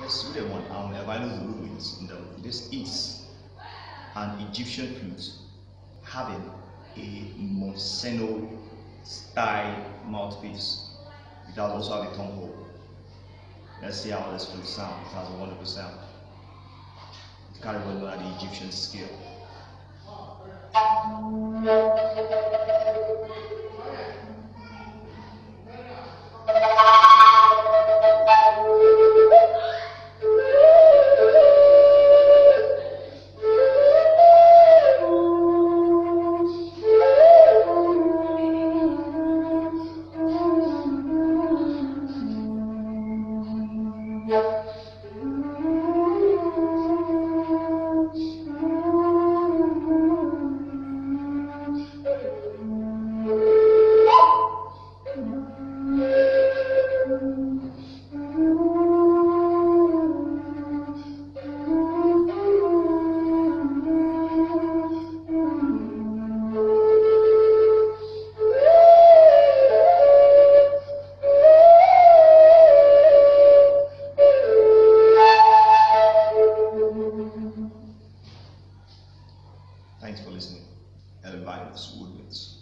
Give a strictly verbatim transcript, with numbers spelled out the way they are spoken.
student one, um, Elvinoswoodwinds. This is an Egyptian flute having a moseno style mouthpiece. It does also have a tongue hole. Let's see how this flute sounds. It has a wonderful sound. It carries well known at the Egyptian scale. Thanks for listening. Elvinoswoodwinds.